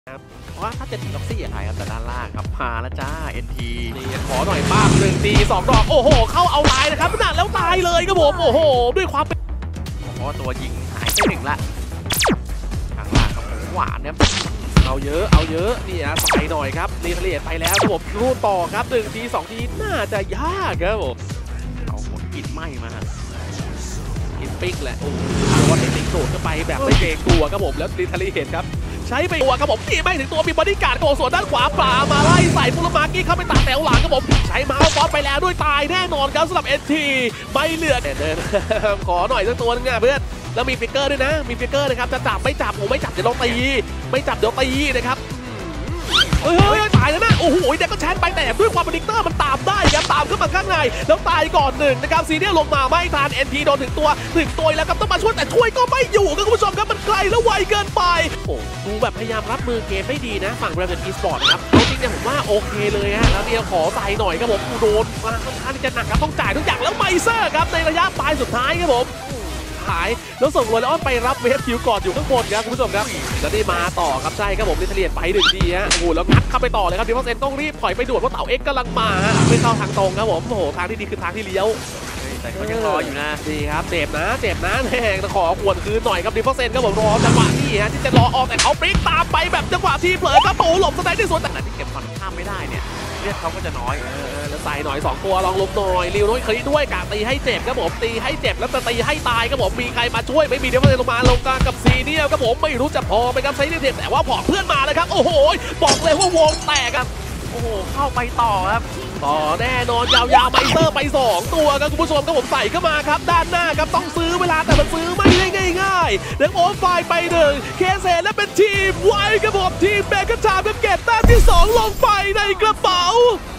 เพราะว่าถ้าจะตีล็อกซี่อะไรครับแต่ด้านล่างครับมาแล้วจ้า NT นี่ขอหน่อยป้า1 ตี2 ดอกโอ้โหเข้าเอาลายนะครับขนาดแล้วตายเลยครับผมโอ้โหด้วยความเป็นเพราะตัวยิงหายไป1ละข้างล่างครับหวานเนี่ยเอาเยอะนี่นะใส่หน่อยครับรีเทเลียตไปแล้วครับผมรูดต่อครับ1 ที2 ทีน่าจะยากครับผมเอาผลกินไหมมากินปิ๊กแหละโอ้โหว่าเทคนิคโดดเข้าไปแบบไม่เกรงกลัวครับผมแล้วรีเทเลียตครับใช้ไปตัวครับผมที่ไม่ถึงตัวมีบอดี้การ์ดโกส่วนด้านขวาปลามาไล่ใส่พุลมาร์กี้เข้าไปตัดแถวหลังครับผมใช้มาเอาบอสไปแล้วด้วยตายแน่นอนครับสำหรับ NT ไม่เหลือเดินขอหน่อยสักตัวนึงอ่ะเพื่อนแล้วมีฟิกเกอร์ด้วยนะมีฟิกเกอร์นะครับจะจับไม่จับผมไม่จับเดี๋ยวเราตีไม่จับเดี๋ยวตีนะครับเฮ้ยตายแล้วนะโอ้โหเด็กก็แชนไปแต่ด้วยความเป็นดิกเตอร์มันตามได้ครับตามขึ้นมาข้างในแล้วตายก่อน1นะครับซีเนียลลงมาไม่ทัน NT โดนถึงตัวแล้วครับต้องมาช่วยแต่ช่วยก็ไม่อยู่ครับคุณผู้ชมครับมันไกลและไวเกินไปโอ้ดูแบบพยายามรับมือเกมได้ดีนะฝั่ง Raven Esports นะครับเอาจริงเนี่ยผมว่าโอเคเลยฮะแล้วเนี่ยขอใส่หน่อยครับผมโดนมาค่อนข้างที่จะหนักครับต้องจ่ายทุกอย่างแล้วไมเซอร์ครับในระยะปลายสุดท้ายครับผมหายแล้วส่งโรเลออนไปรับเวฟคิวก่อนอยู่ข้างบนครับคุณผู้ชมครับแล้วได้มาต่อครับใช่ครับผมลิเทเลียนไป1 ทีฮะโอ้โหแล้วงัดเข้าไปต่อเลยครับดิฟเซนต้องรีบถอยไปด่วนเพราะเต่าเอ็กกำลังมาไม่เข้าทางตรงครับผมโอ้โหทางที่ดีคือทางที่เลี้ยวแต่ก็ยังรออยู่นะดีครับเจ็บนะแหงขอขวนคืนหน่อยครับดิฟเซนครับผมรอจังหวะนี้ฮะที่จะรอออกแต่เขาปริ๊กตามไปแบบจังหวะที่เผลอครับโอ้หลบสไนด์ที่สวนแต่ที่เก็บฝั่งข้ามไม่ได้เนี่ยเลือดเขาก็จะน้อยแล้วใส่หน่อย2 ตัวลองลบหน่อยริวน้อยคลีด้วยกะตีให้เจ็บครับผมตีให้เจ็บแล้วจะตีให้ตายครับผมมีใครมาช่วยไม่มีเดี๋ยวมันลงมาลงกลางกับซีเนียลครับผมไม่รู้จะพอไหมครับไซด์เทปแต่ว่าพอเพื่อนมาเลยครับโอ้โหบอกเลยว่าวงแตกครับโอ้โหเข้าไปต่อครับต่อแน่นอนยาวๆไมเซอร์ไป2 ตัวครับคุณผู้ชมครับผมใส่เข้ามาครับด้านหน้าครับต้องซื้อเวลาแต่มันซื้อไม่ได้ง่ายๆเด็กโอฟไฟไป1เคเซและเป็นทีมไวครับผมทีมเบเกอร์ชามครับเก็บแต้มที่2ลงไปในกระเป๋า